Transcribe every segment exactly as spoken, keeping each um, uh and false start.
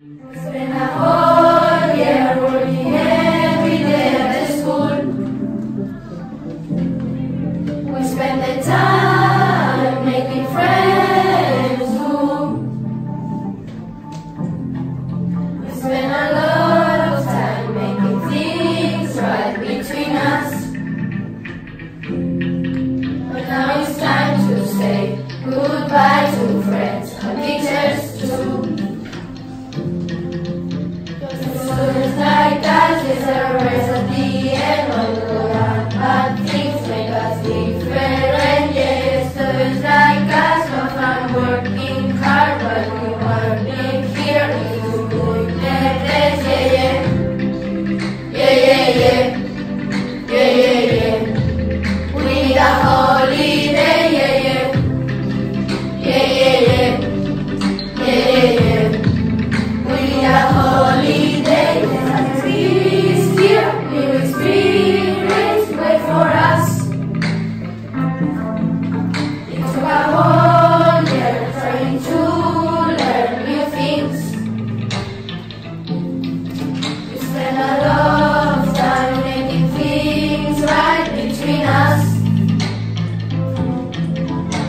It's been a whole year working every day at the school. We spend the time making friends too. We spend a lot of time making things right between us. But now it's time to say goodbye to friends and teachers too. Students like us deserve rest at the end of the run, but things make us different. Yeah, students like us have fun working hard, but we working here is to goodness. Yeah, yeah, yeah, yeah, yeah, yeah, yeah, yeah. We need a holiday. Yeah, yeah, yeah, yeah, yeah, yeah, yeah, yeah. We need a holiday.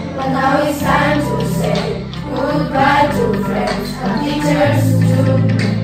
Now it's time to say goodbye to friends and teachers too.